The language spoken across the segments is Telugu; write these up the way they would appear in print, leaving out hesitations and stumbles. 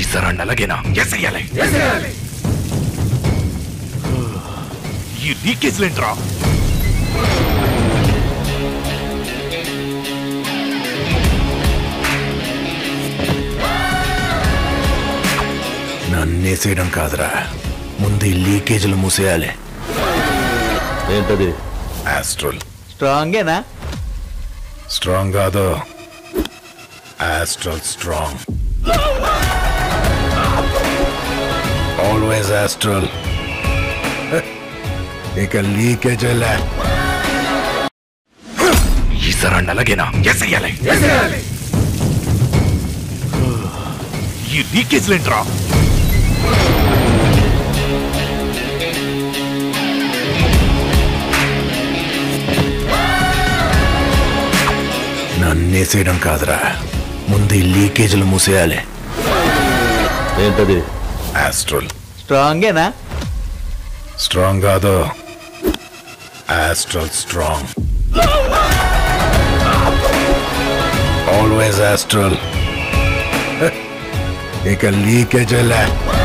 ఈసారి అలాగేనా? ఎసెయ్యాలి. ఈ లీకేజ్లేంట్రా? నన్నేసేయడం కాదురా, ముందు ఈ లీకేజీలు మూసేయాలి. ఏంటది? ఆస్ట్రల్. స్ట్రాంగేనా? స్ట్రాంగ్ కాదు, ఆస్ట్రల్ స్ట్రాంగ్. Always Astral. ఇక లీకేజీలే. ఈసారి అలాగేనా? ఎసెయ్యాలి. ఈ లీకేజ్లేంట్రా? నన్నేసేయడం కాదురా, ముందు ఈ లీకేజీలు మూసేయాలి. ఏంటది? ఆస్ట్రల్. స్ట్రాంగేనా? స్ట్రాంగ్ కాదు, ఆస్ట్రల్ స్ట్రాంగ్. Always Astral. ఇక లీకేజీలే.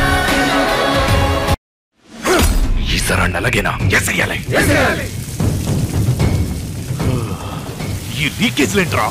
ఈసారి అలాగేనా? ఎసెయ్యాలి. ఈ లీకేజ్లేంట్రా?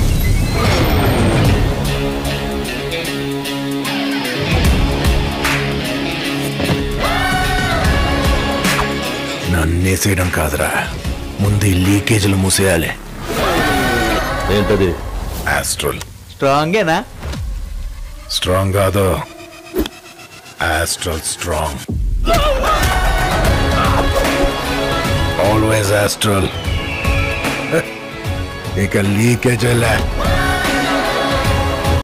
నన్నేసేయడం కాదురా, ముందు ఈ లీకేజీలు మూసేయాలి. ఏంటది? ఆస్ట్రల్. స్ట్రాంగేనా? స్ట్రాంగ్ కాదు, ఆస్ట్రల్ స్ట్రాంగ్. Always Astral. ఇక లీకేజీలే.